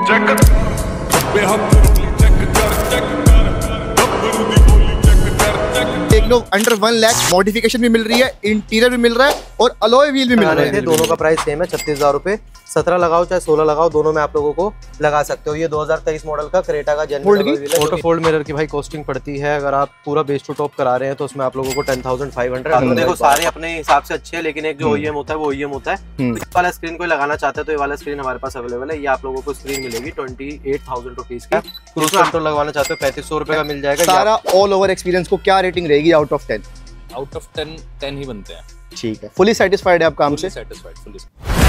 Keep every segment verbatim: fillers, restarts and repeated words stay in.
देख लो under one lakh modification भी मिल रही है, इंटीरियर भी मिल रहा है और अलॉय व्हील भी मिल रहे हैं। दोनों का प्राइस सेम है, छत्तीस हजार रुपए। सत्रह लगाओ चाहे सोलह लगाओ, दोनों में आप लोगों को लगा सकते हो। ये दो हजार तेईस मॉडल का क्रेटा का जेन्युइन ऑटो फोल्ड मिरर की भाई कॉस्टिंग पड़ती है, अगर आप पूरा बेस टू टॉप करा रहे हैं तो उसमें आप लोगों को टेन थाउजेंड फाइव हंड्रेड। देखो सारे अपने हिसाब से अच्छे हैं, लेकिन एक जो ओईएम होता है वो ओईएम होता है। तो इस वाला स्क्रीन कोई लगाना चाहता है तो ये वाला स्क्रीन हमारे पास अवेलेबल है। ये आप लोगों को स्क्रीन मिलेगी ट्वेंटी एट थाउजेंड रुपीज की। क्रूज कंट्रोल लगवाना चाहते हो पैंतीस सौ रुपए का मिल जाएगा। सारा ऑल ओवर एक्सपीरियंस को क्या रेटिंग रहेगी out of ten? Out of ten ten ही बनते हैं। ठीक है, फुली सेटिस्फाइड है आप काम से? Satisfied, fully.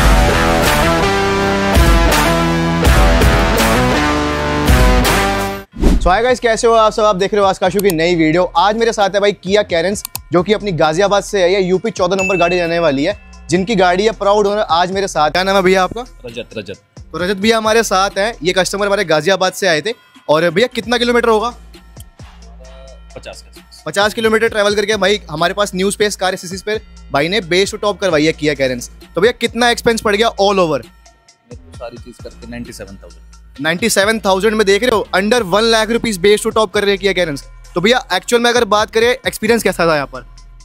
So hi guys, कैसे हो आप सब? आप देख रहे हो आकाशु की नई वीडियो। आज मेरे साथ है भाई किया कैरेंस, जो कि अपनी गाजियाबाद से है। ये यूपी चौदह नंबर गाड़ी रहने वाली है, जिनकी गाड़ी है प्राउड ओनर आज मेरे साथ। क्या नाम है भैया आपका? रजत। रजत तो रजत भैया हमारे साथ हैं। ये कस्टमर हमारे गाजियाबाद से आए थे। और भैया कितना किलोमीटर होगा? पचास पचास किलोमीटर ट्रैवल करके भाई हमारे पास न्यू स्पेस कार एसएससीज पे भाई ने बेस टू टॉप करवाई है किया कैरेंस। तो भैया कितना एक्सपेंस पड़ गया ऑल ओवर? सारी चीज करके ninety seven thousand. Ninety seven thousand में देख रहे हो, under one lakh rupees base to top कर रहे हैं किया कैरेंस। तो भैया एक्चुअल में अगर बात करें एक्सपीरियंस कैसा था यहाँ पर?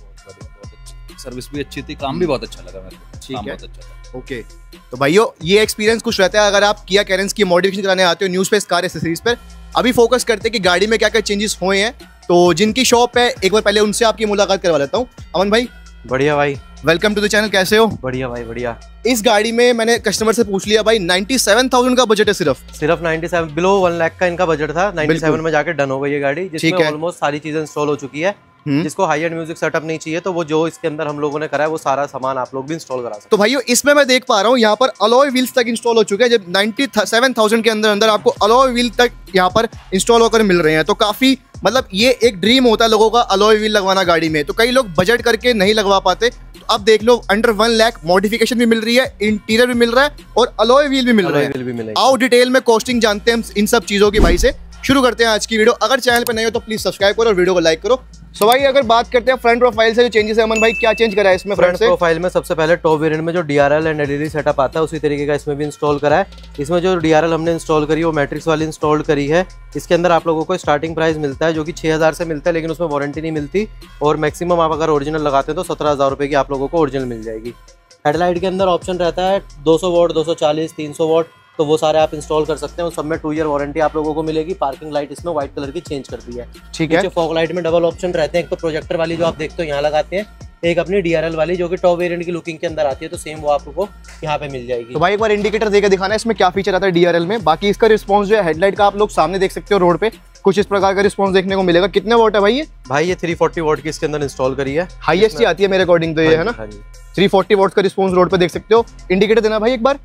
सर्विस भी अच्छी थी, काम भी बहुत अच्छा लगा मेरे को। ठीक है, बहुत अच्छा था। ओके। तो भाइयों ये एक्सपीरियंस कुछ रहता है अगर आप किया कैरेंस की मॉडिफिकेशन कराने आते हो न्यू स्पेस कार एसेसरीज पर। अभी फोकस करते हैं कि गाड़ी में क्या क्या चेंजेस हुए हैं। तो जिनकी शॉप है एक बार पहले उनसे आपकी मुलाकात करवा लेता हूँ। अमन भाई, बढ़िया भाई, वेलकम टू द चैनल। कैसे हो? बढ़िया भाई, बढ़िया। इस गाड़ी में मैंने कस्टमर से पूछ लिया भाई, नाइंटी सेवन थाउजेंड का बजट है सिर्फ सिर्फ ninety seven, below one lakh का इनका बजट था। नाइंटी सेवन में जाके डन हो गई ये गाड़ी, जिसमें ऑलमोस्ट सारी चीजें इंस्टॉल हो चुकी है। जिसको हाई एंड म्यूजिक सेटअप नहीं चाहिए तो वो जो इसके अंदर हम लोगों ने करा है वो सारा सामान आप लोग भी इंस्टॉल करा सकते। तो भाइयों इसमें मैं देख पा रहा हूँ यहाँ पर अलॉय व्हील्स तक इंस्टॉल हो चुके हैं। जब नाइंटी सेवन थाउजेंड के अंदर अंदर आपको अलॉय व्हील तक यहाँ पर इंस्टॉल होकर मिल रहे हैं। तो काफी मतलब ये एक ड्रीम होता है लोगों का अलॉय व्हील लगवाना गाड़ी में। तो कई लोग बजट करके नहीं लगवा पाते। तो अब देख लो अंडर वन लाख मॉडिफिकेशन भी मिल रही है, इंटीरियर भी मिल रहा है और अलॉय व्हील भी मिल रहा है। आओ डिटेल में कॉस्टिंग जानते हैं इन सब चीजों की भाई से। शुरू करते हैं आज की वीडियो। अगर चैनल पर नहीं हो तो प्लीज सब्सक्राइब करो और वीडियो को लाइक करो। सो भाई अगर बात करते हैं फ्रंट प्रोफाइल से जो चेंजेस है, अमन भाई क्या चेंज करा है इसमें? फ्रंट प्रोफाइल में सबसे पहले टॉप वेरिएंट में जो डीआरएल एंड एलईडी सेटअप आता है उसी तरीके का इसमें भी इंस्टॉल करा है। इसमें जो डीआरएल हमने इंस्टॉल करी है वो मैट्रिक्स वाली इंस्टॉल करी है। इसके अंदर आप लोगों को स्टार्टिंग प्राइस मिलता है जो कि छह हजार से मिलता है, लेकिन उसमें वारंटी नहीं मिलती। और मैक्सिमम आप अगर ओरिजिनल लगाते हैं तो सत्रह हजार रुपये की आप लोगों को ओरिजिनल मिल जाएगी। हेडलाइट के अंदर ऑप्शन रहता है दो सौ वॉट, दो सौ चालीस, तीन सौ वॉट, तो वो सारे आप इंस्टॉल कर सकते हैं। उस सब में टू ईयर वारंटी आप लोगों को मिलेगी। पार्किंग लाइट इसमें व्हाइट कलर की चेंज कर दी है। ठीक है। फॉग लाइट में डबल ऑप्शन रहते हैं, एक तो प्रोजेक्टर वाली जो आप देखते हो यहाँ लगाते हैं, एक अपनी डीआरएल वाली जो कि टॉप वेरिएंट की लुकिंग के अंदर आती है, तो सेम वो आपको यहाँ पे मिल जाएगी। तो भाई एक बार इंडिकेटर देकर दिखाना है इसमें क्या फीचर आता है डीआरएल में। बाकी इसका रिस्पॉन्स जो है हेडलाइट का आप लोग सामने देख सकते हो रोड पे, कुछ इस प्रकार का रिस्पॉन्स देखने को मिलेगा। कितने वोट है भाई ये? भाई ये थ्री फोर्टी वोट की इसके अंदर इंस्टॉल करी है, हाईएस्ट ही आती है मेरे अकॉर्डिंग तो ये है ना। थ्री फोर्टी वोट का रिस्पॉन्स रोड पे देख सकते हो। इंडिकेटर देना भाई एक बार।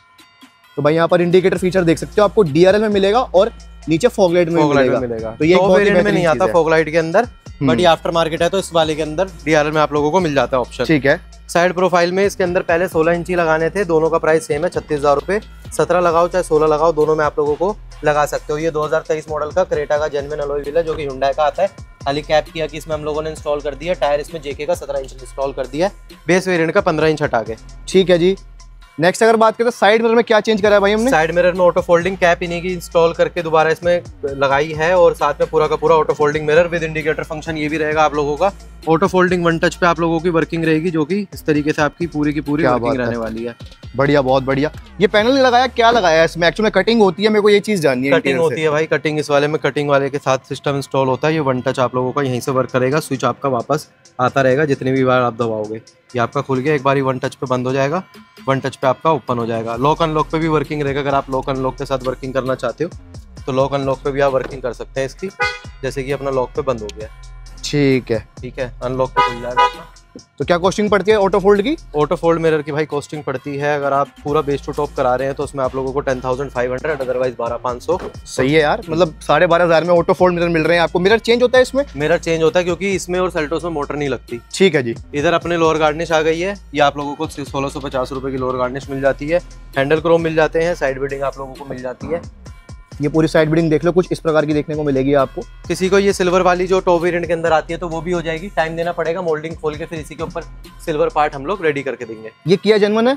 तो भाई यहाँ पर इंडिकेटर फीचर देख सकते हो, आपको डीआरएल में मिलेगा और नीचे फॉग लाइट में मिलेगा। मिलेगा। तो ये एक वेरिएंट में नहीं आता फॉग लाइट के अंदर, बट ये आफ्टर मार्केट है तो इस वाले के अंदर डीआरएल में आप लोगों को मिल जाता है ऑप्शन। ठीक है। साइड प्रोफाइल में इसके अंदर पहले सोलह इंची लगाने थे, दोनों का प्राइस सेम है, छत्तीस हजार रुपए। सत्रह लगाओ चाहे सोलह लगाओ, दोनों में आप लोगों को लगा सकते हो। ये दो हजार तेईस मॉडल का क्रेटा का जेन्युइन अलॉय व्हील है जो कि हुंडई का आता है। खाली कैप किया कि इसमें हम लोगों ने इंस्टॉल कर दिया। टायर इसमें जेके का सत्रह इंच इंस्टॉल कर दिया, बेस वेरिएंट का पंद्रह इंच हटा के। ठीक है जी। नेक्स्ट अगर बात करें तो साइड मिरर में क्या चेंज करा है भाई हमने? साइड मिरर में ऑटो फोल्डिंग कैप इन्हीं की इंस्टॉल करके दोबारा इसमें लगाई है, और साथ में पूरा का पूरा auto folding mirror with indicator function ये भी रहेगा आप लोगों का। ऑटो फोल्डिंग वन टच पे आप लोगों की वर्किंग रहेगी, जो कि इस तरीके से आपकी पूरी की पूरी वर्किंग रहने वाली है। बढ़िया, बहुत बढ़िया। ये पैनल नहीं लगाया, क्या लगाया है इसमें? एक्चुअली कटिंग होती है, मेरे को ये चीज जाननी है। कटिंग होती है भाई, कटिंग इस वाले में कटिंग वाले के साथ सिस्टम इंस्टॉल होता है। ये वन टच आप लोगों का यहीं से वर्क करेगा, स्विच आपका वापस आता रहेगा जितनी भी बार आप दबाओगे। ये आपका खुल गया, एक बार वन टच पे बंद हो जाएगा, वन टच पे आपका ओपन हो जाएगा। लॉक अनलॉक पे भी वर्किंग रहेगा। अगर आप लॉक अनलॉक के साथ वर्किंग करना चाहते हो तो लॉक अनलॉक पे भी आप वर्किंग कर सकते हैं इसकी। जैसे कि अपना लॉक पे बंद हो गया, ठीक है ठीक है, अनलॉक पे खुल जाएगा अपना। तो क्या कॉस्टिंग पड़ती है ऑटो फोल्ड की? ऑटो फोल्ड मिरर की भाई कॉस्टिंग पड़ती है, अगर आप पूरा बेस टू टॉप करा रहे हैं तो उसमें आप लोगों को ten thousand five hundred, otherwise बारह पाँच सौ। सही है यार, मतलब साढ़े बारह हजार में ऑटो फोल्ड मिरर मिल रहे हैं आपको। मिरर चेंज होता है इसमें? मिरर चेंज होता है क्योंकि इसमें और सेल्टोस में मोटर नहीं लगती। ठीक है जी। इधर अपने लोअर गार्निश आ गई है, ये आप लोगों को सोलह सौ पचास रुपए की लोअर गार्निश मिल जाती है। हैंडल क्रोम मिल जाते हैं, साइड बीडिंग आप लोगों को मिल जाती है। ये पूरी साइड बीडिंग देख लो, कुछ इस प्रकार की देखने को मिलेगी आपको। किसी को ये सिल्वर वाली जो टॉप वेरिएंट के अंदर आती है तो वो भी हो जाएगी, टाइम देना पड़ेगा। मोल्डिंग खोल के फिर इसी के ऊपर सिल्वर पार्ट हम लोग रेडी करके देंगे। ये किया जेन्युइन है?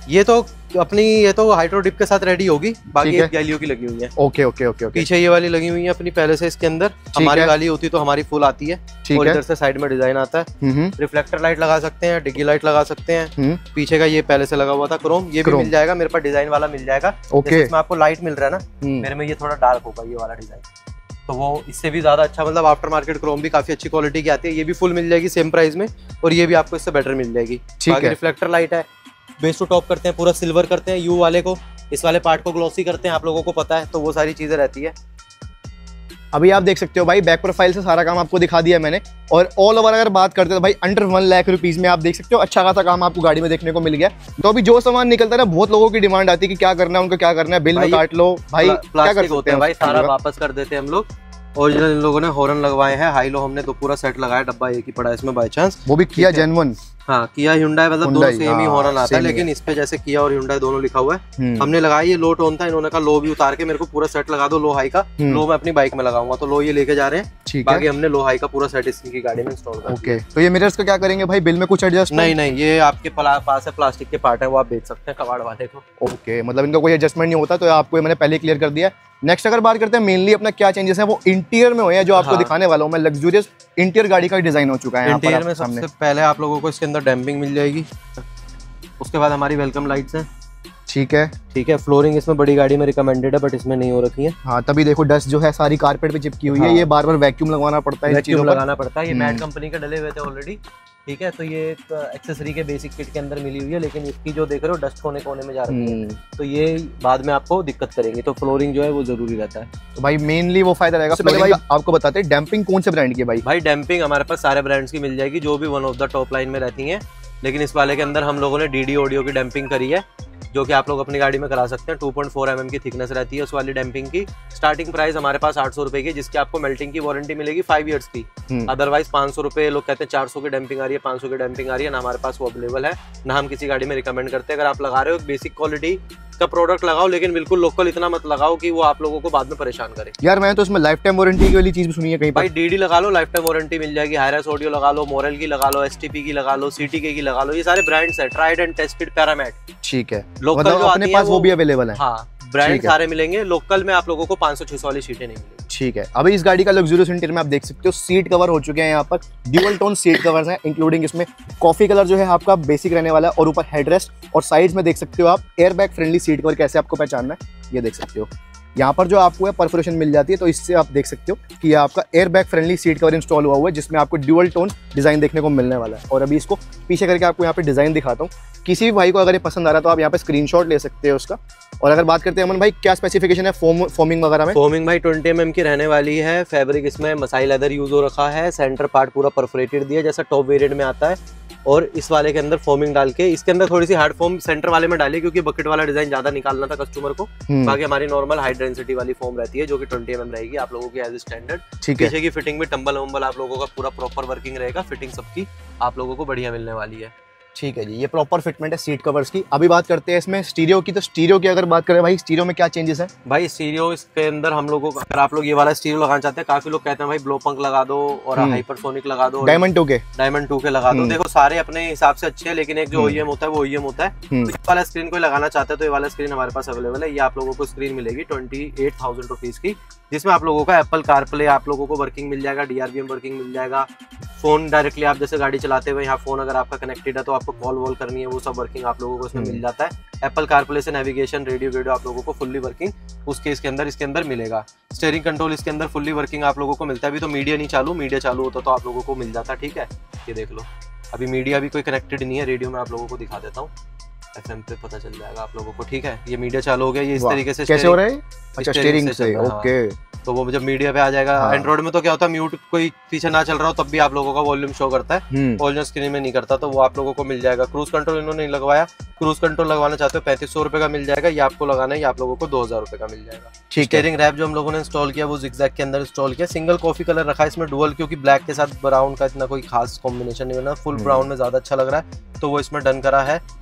ये तो अपनी ये तो हाइड्रो डिप के साथ रेडी होगी, बाकी एक गैलियो की लगी हुई है। Okay okay okay okay. पीछे ये वाली लगी हुई है अपनी पहले से, इसके अंदर हमारी वाली होती तो हमारी फुल आती है, और इधर से साइड में डिजाइन आता है। रिफ्लेक्टर लाइट लगा सकते हैं, डिग्गी लाइट लगा सकते हैं। पीछे का ये पहले से लगा हुआ था क्रोम, ये भी मिल जाएगा मेरे पास, डिजाइन वाला मिल जाएगा। ओके, इसमें आपको लाइट मिल रहा है ना, मेरे में ये थोड़ा डार्क होगा ये वाला डिजाइन, तो वो इससे भी ज्यादा अच्छा, मतलब आफ्टर मार्केट क्रोम भी काफी अच्छी क्वालिटी की आती है। ये भी फुल मिल जाएगी सेम प्राइस में, और ये भी आपको इससे बेटर मिल जाएगी। बाकी रिफ्लेक्टर लाइट है, बेस टू टॉप करते हैं, पूरा सिल्वर करते हैं, यू वाले को, इस वाले पार्ट को ग्लॉसी करते हैं, आप लोगों को पता है, तो वो सारी चीजें रहती है। अभी आप देख सकते हो भाई, बैक प्रोफाइल से सारा काम आपको दिखा दिया मैंने। और ऑल ओवर अगर बात करते हैं तो भाई अंडर वन लाख रुपीज में आप देख सकते हो अच्छा खासा काम आपको गाड़ी में देखने को मिल गया। तो अभी जो सामान निकलता है ना, बहुत लोगों की डिमांड आती है कि क्या करना है, उनको क्या करना है, बिल में काट लो भाई, क्या कर सकते हैं भाई, सारा वापस कर देते हैं हम लोग। ओरिजिनल इन लोगों ने हॉर्न लगवाए हैं, हाई लो हमने तो पूरा सेट लगाया, डब्बा एक ही पड़ा है इसमें बाय चांस, वो भी किया जेन्युइन। हाँ, किया हुंडई, मतलब दोनों सेम ही हॉर्न आता है, लेकिन इस पे जैसे किया और हुंडई दोनों लिखा हुआ है। हमने लगाया, ये लो टोन था, इन्होंने कहा लो भी उतार के मेरे को पूरा सेट लगा दो लो हाई का, लो मैं अपनी बाइक में लगाऊंगा, तो लो ये लेके जा रहे हैं, बाकी हमने लो हाई का पूरा सेट इसकी गाड़ी में इंस्टॉल कर। ओके, तो ये मिरर्स का क्या करेंगे भाई, बिल में कुछ एडजस्ट? नहीं नहीं, ये आपके पास है प्लास्टिक के पार्ट है, वो आप बेच सकते हैं कबाड़ वाले को। ओके, मतलब इनका कोई एडजस्टमेंट नहीं होता, तो आपको मैंने पहले क्लियर कर दिया। नेक्स्ट अगर बात करते हैं मेनली अपना क्या चेंजेस है, वो इंटीरियर में हुए हैं, जो आपको हाँ। दिखाने वाला हूँ मैं। लग्जूरियस इंटीरियर गाड़ी का डिजाइन हो चुका है। इंटीरियर में सबसे पहले आप लोगों को इसके अंदर डैम्पिंग मिल जाएगी, उसके बाद हमारी वेलकम लाइट्स हैं। ठीक है ठीक है, फ्लोरिंग इसमें बड़ी गाड़ी में रिकमेंडेड है, बट इसमें नहीं हो रखी है। हाँ, तभी देखो डस्ट जो है सारी कारपेट पे चिपकी हुई है। ये बार बार वैक्यूम लगवाना पड़ता है, वैक्यूम लगाना पड़ता है। ये मैट कंपनी के डले हुए थे ऑलरेडी, ठीक है, तो ये एक एक्सेसरी के बेसिक किट के अंदर मिली हुई है, लेकिन इसकी जो देख रहे हो डस्ट कोने कोने में जा रही है, तो ये बाद में आपको दिक्कत करेंगी, तो फ्लोरिंग जो है वो जरूरी रहता है। तो भाई मेनली वो फायदा रहेगा। पहले भाई आपको बताते हैं डैम्पिंग कौन से ब्रांड की है भाई? भाई डैम्पिंग हमारे पास सारे ब्रांड्स की मिल जाएगी, जो भी one of the top line में रहती है, लेकिन इस वाले के अंदर हम लोगों ने डीडी ऑडियो की डैम्पिंग करी है, जो कि आप लोग अपनी गाड़ी में करा सकते हैं। Two point four m m की थिकनेस रहती है उस वाली डैम्पिंग की। स्टार्टिंग प्राइस हमारे पास आठ सौ रुपए की, जिसकी आपको मेल्टिंग की वारंटी मिलेगी फाइव इयर्स की। अदरवाइज पाँच सौ रुपए, लोग कहते हैं चार सौ की डैम्पिंग आ रही है, पाँच सौ की डैम्पिंग आ रही है ना, हमारे पास वो अवेलेबल है ना, हम किसी गाड़ी में रिकमेंड करते हैं। अगर आप लगा रहे हो बेसिक क्वालिटी का प्रोडक्ट लगाओ, लेकिन बिल्कुल लोकल इतना मत लगाओ कि वो आप लोगों को बाद में परेशान करे। यार मैंने तो इसमें लाइफ टाइम वारंटी की वाली चीज भी सुनी है कहीं पर। भाई डीडी लगा लो, लाइफ टाइम वारंटी मिल जाएगी। हायरस ऑडियो लगा लो, मोरल की लगा लो, एसटीपी की लगा लो, सीटीके की लगा लो, ये सारे ब्रांड्स है, ट्राइड एंड टेस्टेड, पैरामेट। ठीक है, लोकल जो अपने पास वो भी अवेलेबल है। हाँ, ब्रांड सारे मिलेंगे। लोकल में आप लोगों को पाँच सौ छह सौ वाली सीटें नहीं मिलेगी। ठीक है, अभी इस गाड़ी का लग्जूरियस इंटीरियर में आप देख सकते हो, सीट कवर हो चुके हैं यहाँ पर, ड्यूअल टोन सीट कवर्स हैं, इंक्लूडिंग इसमें कॉफी कलर जो है आपका बेसिक रहने वाला है, और ऊपर हेडरेस्ट, और साइड में देख सकते हो आप air bag friendly seat cover. कैसे आपको पहचानना है ये देख सकते हो, यहाँ पर जो आपको है परफोरेशन मिल जाती है, तो इससे आप देख सकते हो कि ये आपका air bag friendly seat cover install हुआ हुआ है, जिसमें आपको ड्यूअल टोन डिजाइन देखने को मिलने वाला है। और अभी इसको पीछे करके आपको यहाँ पे डिजाइन दिखाता हूँ, किसी भी भाई को अगर ये पसंद आ रहा है तो आप यहाँ पे स्क्रीनशॉट ले सकते हो उसका। और अगर बात करते हैं अमन भाई, क्या स्पेसिफिकेशन है फोम फोमिंग वगैरह में? फोमिंग भाई ट्वेंटी एम एम की रहने वाली है। फैब्रिक इसमें मसाई लेदर यूज हो रखा है, सेंटर पार्ट पूरा परफोरेटेड दिया जैसा टॉप वेरिएंट में आता है, और इस वाले के अंदर फोमिंग डाल के, इसके अंदर थोड़ी सी हार्ड फोम सेंटर वाले में डाली, क्योंकि बकेट वाला डिजाइन ज्यादा निकालना था कस्टमर को। बाकी हमारी नॉर्मल हाई डेंसिटी वाली फोम रहती है, जो कि ट्वेंटी एम एम रहेगी आप लोगों की एज स्टैंडर्ड। पीछे की फिटिंग भी टम्बल वम्बल आप लोगों का पूरा प्रॉपर वर्किंग रहेगा, फिटिंग सबकी आप लोगों को बढ़िया मिलने वाली है। ठीक है जी, ये प्रॉपर फिटमेंट है सीट कवर्स की। अभी बात करते हैं इसमें स्टीरियो की, तो स्टीरियो की अगर बात करें भाई, स्टीरियो में क्या चेंजेस है? भाई स्टीरियो इसके अंदर हम लोगों को, अगर आप लोग ये वाला स्टीरियो लगाना चाहते हैं, काफी लोग कहते हैं भाई ब्लो पंक लगा दो और हाइपरसोनिक लगा दो, डायमंड टू के डायमंड टू के लगा दो। देखो सारे अपने हिसाब से अच्छे हैं, लेकिन एक जो ओईएम होता है वो ओईएम होता है। तो ये वाला स्क्रीन कोई लगाना चाहते हैं तो ये वाला स्क्रीन हमारे पास अवेलेबल है। ये आप लोगों को स्क्रीन मिलेगी ट्वेंटी एट थाउजेंड रुपीज की, जिसमें आप लोगों का एप्पल कारप्ले आप लोगों को वर्किंग मिल जाएगा, डीआरवीएम वर्किंग मिल जाएगा, फोन डायरेक्टली आप जैसे गाड़ी चलाते हुए यहाँ फोन अगर आपका कनेक्टेड है तो आपको कॉल वॉल करनी है, वो सब वर्किंग आप लोगों को इसमें मिल जाता है। एप्पल कारप्ले से नेविगेशन, रेडियो वीडियो आप लोगों को फुल्ली वर्किंग उसके इसके अंदर इसके अंदर मिलेगा। स्टीयरिंग कंट्रोल इसके अंदर फुल्ली वर्किंग आप लोगों को मिलता है। अभी तो मीडिया नहीं चालू, मीडिया चालू होता तो आप लोगों को मिल जाता। ठीक है, ये देख लो, अभी मीडिया भी कोई कनेक्टेड नहीं है। रेडियो में आप लोगों को दिखा देता हूँ, एफएम पे पता चल जाएगा आप लोगों को। ठीक है, ये मीडिया चालू हो गया, ये इस तरीके से कैसे हो रहा है? अच्छा, स्टीयरिंग से, ओके। तो वो जब मीडिया पे आ जाएगा, एंड्रॉइड में तो क्या होता है, म्यूट कोई पीछे ना चल रहा हो तब भी आप लोगों का वॉल्यूम शो करता है, ओरिजिनल स्क्रीन में नहीं करता, तो वो आप लोगों को मिल जाएगा। क्रूज कंट्रोल इन्होंने नहीं लगवाया, क्रूज कंट्रोल लगवाना चाहते हो पैंतीस सौ रुपए का मिल जाएगा, ये आपको लगाना है, ये आप लोगों को दो हजार रुपए का मिल जाएगा। स्टीयरिंग रैप जो हम लोगों ने इंस्टॉल किया वो जिगजैग के अंदर इंस्टॉल किया। सिंगल कॉफी कलर रखा है इसमें, डुअल, क्योंकि ब्लैक के साथ ब्राउन का इतना कोई खास कॉम्बिनेशन नहीं बना, फुल ब्राउन में ज्यादा अच्छा लग रहा है तो वो इसमें डन करा है।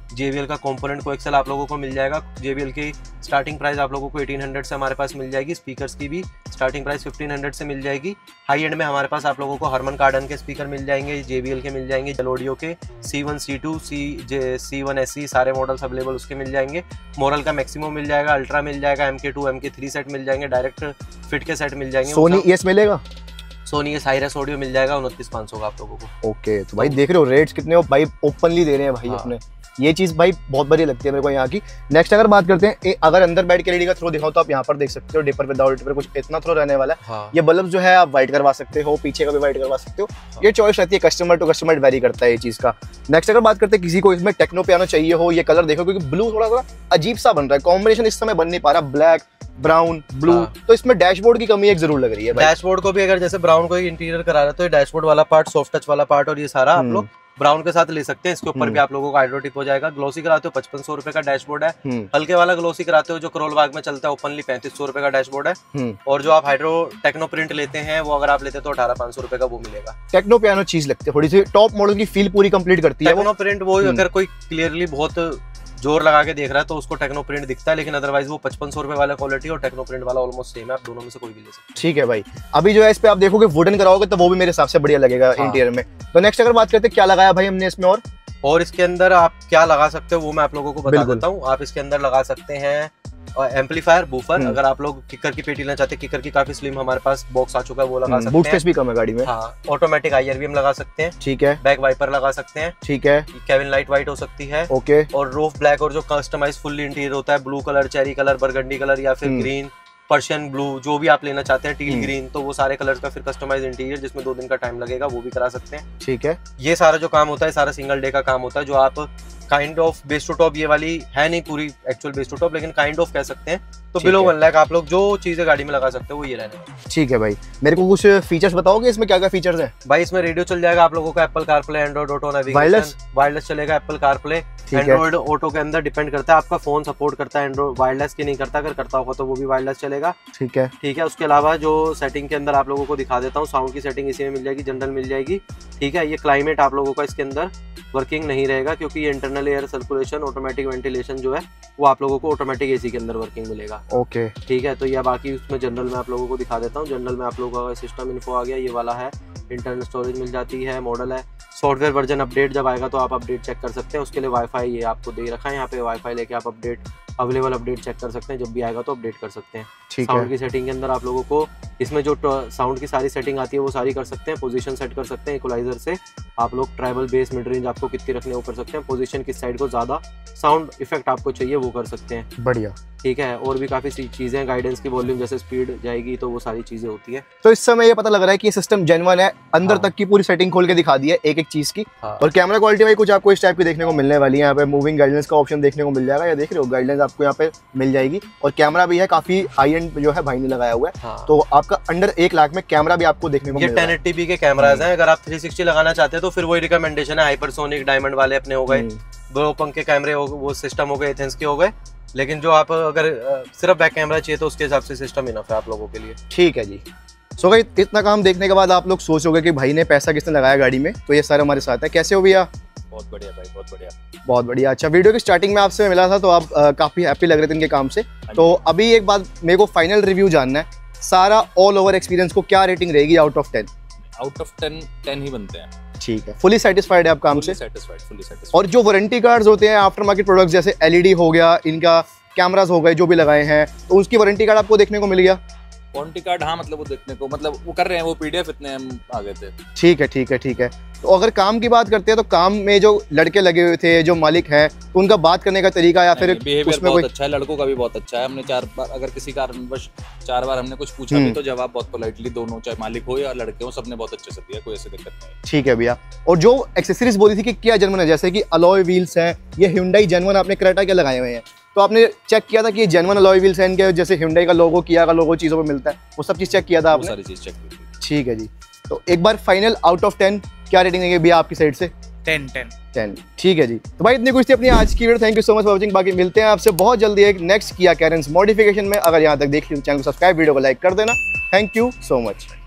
जेबीएल का कंपोनेंट कोएक्सल आप लोगों को मिल जाएगा। जेबीएल की स्टार्टिंग प्राइस आप लोगों को अठारह सौ से हमारे पास मिल जाएगी। स्पीकर्स की भी स्टार्टिंग प्राइस पंद्रह सौ से मिल जाएगी। हाई एंड में हमारे पास आप लोगों को हरमन कार्डन के स्पीकर मिल जाएंगे, जेबीएल के मिल जाएंगे, ऑडियो के C one, C two, C C one S C सारे मॉडल्स अवेलेबल उसके मिल जाएंगे। मोरल का मैक्सिमो मिल जाएगा, अल्ट्रा मिल जाएगा, M K two, M K three set मिल जाएंगे, डायरेक्ट फिट के सेट मिल जाएंगे। सोनी ईएस मिलेगा, सोनी ये साइरस ऑडियो मिल जाएगा उनतीस पाँच सौ का आप लोगों को। ओके तो भाई देख रहे हो रेट्स कितने हो भाई, ओपनली दे रहे हैं भाई। हाँ। अपने ये चीज भाई बहुत बढ़िया लगती है मेरे को यहाँ की। नेक्स्ट अगर बात करते हैं, ए, अगर अंदर बैठ के एलईडी का थ्रो दिखाओ तो आप यहाँ पर देख सकते हो, डिपर विदाउट डिपर कुछ इतना थ्रो रहने वाला है। हाँ। ये बल्ब जो है आप व्हाइट करवा सकते हो, पीछे का भी व्हाइट करवा सकते हो। हाँ। ये चॉइस रहती है, कस्टमर टू कस्टमर वेरी करता है ये चीज का। नेक्स्ट अगर बात करते हैं किसी को इसमें टेक्नो पियानो चाहिए हो, ये कलर देखो क्योंकि ब्लू थोड़ा थोड़ा अजीब सा बन रहा है, कॉम्बिनेशन इस समय बन नहीं पा रहा, ब्लैक ब्राउन ब्लू। हाँ। तो इसमें डैशबोर्ड की कमी एक जरूर लग रही है। डैशबोर्ड को भी अगर जैसे ब्राउन को इंटीरियर करा रहा है तो डैशबोर्ड वाला पार्ट, सॉफ्ट टच वाला पार्ट और ये सारा आप लोग ब्राउन के साथ ले सकते हैं। इसके ऊपर भी आप लोगों को हाइड्रो टिप हो जाएगा। ग्लोसी कराते हो पचपन सौ रुपए का डैशबोर्ड है। हल्के वाला ग्लोसी कराते हो जो करोल बाग में चलता है ओपनली पैंतीस सौ रुपए का डैशबोर्ड है। और जो आप हाइड्रो टेक्नो प्रिंट लेते हैं वो अगर आप लेते हैं तो अठारह पाँच सौ रुपए का वो मिलेगा। टेक्नो पियानो चीज लगती है थोड़ी सी, टॉप मॉडल की फील पूरी कंप्लीट करती है। टेक्नो प्रिंट वो अगर कोई क्लियरली बहुत जोर लगा के देख रहा है तो उसको टेक्नो प्रिंट दिखता है, लेकिन अदरवाइज वो पचपन सौ रुपए वाला क्वालिटी और टेक्नो प्रिंट वाला ऑलमोस्ट सेम है, आप दोनों में से कोई भी ले सकते हैं। ठीक है भाई। अभी जो है इस पे आप देखोगे वुडन कराओगे तो वो भी मेरे हिसाब से बढ़िया लगेगा। हाँ। इंटीरियर में। तो नेक्स्ट अगर बात करते हैं क्या लगाया भाई हमने इसमें, और और इसके अंदर आप क्या लगा सकते हो वो मैं आप लोगों को बता देता हूँ। आप इसके अंदर लगा सकते हैं एम्पलीफायर, बूफर। अगर आप लोग किकर की पेटी लेना चाहते हैं, किकर की काफी स्लिम हमारे पास बॉक्स आ चुका है वो लगा सकते हैं। बूट स्पेस भी कम है गाड़ी में। हाँ। ऑटोमेटिक आईआरवीएम लगा सकते हैं। ठीक है। बैक वाइपर लगा सकते हैं। ठीक है। केबिन लाइट व्हाइट हो सकती है। ओके। और रूफ ब्लैक और जो कस्टमाइज फुल्ली इंटीरियर होता है, blue colour, cherry colour, burgundy colour या फिर ग्रीन, पर्शियन ब्लू, जो भी आप लेना चाहते हैं, टील ग्रीन, तो वो सारे कलर्स का फिर कस्टमाइज इंटीरियर जिसमें दो दिन का टाइम लगेगा वो भी करा सकते हैं। ठीक है। ये सारा जो काम होता है सारा सिंगल डे का काम होता है, जो आप kind of base to top, ये वाली है नहीं पूरी एक्चुअल बेस टू टॉप लेकिन काइंड ऑफ कह सकते हैं। तो बिलो वन लाख आप लोग जो चीजें गाड़ी में लगा सकते हो वो ये रहने वाली। ठीक है भाई। मेरे को कुछ फीचर्स बताओगे इसमें क्या क्या फीचर्स हैं? भाई इसमें रेडियो चल जाएगा आप लोगों को, Apple CarPlay, Android auto, navigation, wireless चलेगा, एप्पल कारप्ले, एंड्रॉइड ऑटो के अंदर डिपेंड करता है आपका फोन सपोर्ट करता है, एंड्रॉइड वायरलेस की नहीं करता, अगर करता होगा तो वो भी वायरलेस चलेगा। ठीक है। ठीक है। उसके अलावा जो सेटिंग के अंदर आप लोगों को दिखा देता हूँ, साउंड की सेटिंग इसी में मिल जाएगी, जनरल मिल जाएगी। ठीक है। ये क्लाइमेट आप लोगों का इसके अंदर वर्किंग नहीं रहेगा क्योंकि ये internal air circulation, automatic ventilation जो है वो आप लोगों को ऑटोमेटिक एसी के अंदर वर्किंग मिलेगा। ओके। ठीक है। तो ये बाकी उसमें जनरल में आप लोगों को दिखा देता हूँ। जनरल में आप लोगों का सिस्टम इन्फो आ गया, ये वाला है, इंटरनल स्टोरेज मिल जाती है, मॉडल है, सॉफ्टवेयर वर्जन अपडेट जब आएगा तो आप अपडेट चेक कर सकते हैं। उसके लिए वाईफाई ये आपको दे रखा है, यहाँ पे वाईफाई लेके आप अपडेट अवेलेबल अपडेट चेक कर सकते हैं, जब भी आएगा तो अपडेट कर सकते हैं। साउंड की सेटिंग के अंदर आप लोगों को इसमें जो साउंड की सारी सेटिंग आती है वो सारी कर सकते हैं। पोजीशन सेट कर सकते हैं इक्वलाइजर से, आप लोग ट्राइबल बेस मिड रेंज आपको कितनी रखने वो कर सकते हैं, पोजीशन किस साइड को ज्यादा साउंड इफेक्ट आपको चाहिए वो कर सकते हैं। बढ़िया। ठीक है। और भी काफी चीजें, गाइडेंस की वॉल्यूम जैसे स्पीड जाएगी तो वो सारी चीजें होती है। तो इस समय ये पता लग रहा है कि ये सिस्टम जेन्युइन है, अंदर हाँ। तक की पूरी सेटिंग खोल के दिखा दी है एक एक चीज की। हाँ। और कैमरा क्वालिटी भाई कुछ आपको इस टाइप की देखने को मिलने वाली है। यहाँ पे मूविंग गाइडलाइंस का ऑप्शन देखने को मिल जाएगा, या देख रहे हो गाइडलाइंस आपको यहाँ पे मिल जाएगी। और कैमरा भी है, काफी हाई एंड जो है भाई ने लगाया हुआ है। हाँ। तो आपका अंडर एक लाख में कैमरा भी आपको देखने को मिलेगा। टेन एटी पी के कैमराज हैं, अगर आप थ्री सिक्सटी लगाना चाहते हैं तो फिर वही रिकमेंडेशन है, हाइपरसोनिक, डायमंड वाले अपने हो गए, दो पंख के कैमरे हो, वो सिस्टम हो गए, एथेंस के हो गए। लेकिन जो आप अगर सिर्फ बैक कैमरा चाहिए तो उसके हिसाब से सिस्टम इनफ है आप लोगों के लिए। ठीक है जी। सो भाई इतना काम देखने के बाद आप लोग सोचोगे कि भाई ने पैसा किसने लगाया गाड़ी में, तो ये सारे हमारे साथ है। कैसे हो भैया? बहुत बढ़िया भाई, बहुत बढ़िया, बहुत बढ़िया। अच्छा, वीडियो की स्टार्टिंग में आपसे मिला था तो आप आ, काफी हैप्पी लग रहे थे इनके काम से। तो अभी एक बात मेरे को फाइनल रिव्यू जानना है, सारा ऑल ओवर एक्सपीरियंस को क्या रेटिंग रहेगी out of ten? Out of ten ten ही बनते हैं। ठीक है। फुली सेटिस्फाइड है आप काम से? Satisfied, fully satisfied. और जो वारंटी कार्ड्स होते हैं आफ्टर मार्केट प्रोडक्ट्स जैसे एलईडी हो गया, इनका कैमरास हो गए जो भी लगाए हैं, तो उसकी वारंटी कार्ड आपको देखने को मिल गया? वारंटी कार्ड हाँ, मतलब वो देखने को, मतलब वो कर रहे हैं, वो पीडीएफ इतने हम आ गए थे। ठीक है ठीक है ठीक है। तो अगर काम की बात करते हैं तो काम में जो लड़के लगे हुए थे, जो मालिक हैं, तो उनका बात करने का तरीका या फिर बिहेवियर बहुत अच्छा है, लड़कों का भी बहुत अच्छा है। हमने चार बार, अगर किसी कारणवश चार बार हमने कुछ पूछा भी तो जवाब बहुत पोलाइटली, दोनों चाहे मालिक हो या लड़के हो, सबने बहुत अच्छे से दिया, कोई ऐसी दिक्कत नहीं। ठीक है भैया। और जो एक्सेसरीज बोली थी कि क्या जेन्युइन है, जैसे कि अलॉय व्हील्स हैं, ये Hyundai जेन्युइन, आपने क्रेटा के लगाए हुए हैं, तो आपने चेक किया था कि ये जेन्युइन अलॉय व्हील्स हैं इनके, जैसे Hyundai का लोगो, किया का लोगो चीजों पे मिलता है, वो सब चीज चेक किया था आपने? सारी चीज चेक की थी। ठीक है जी। तो एक बार फाइनल आउट ऑफ टेन क्या रेटिंग देंगे भैया आपकी साइड से? Ten ten ten. ठीक है जी। तो भाई इतनी कुछ थी अपनी आज की video. Thank you so much for watching. बाकी मिलते हैं आपसे बहुत जल्दी एक नेक्स्ट किया कैरेंस मॉडिफिकेशन में। अगर यहाँ तक देख लिया चैनल को सब्सक्राइब, वीडियो को लाइक कर देना। Thank you so much.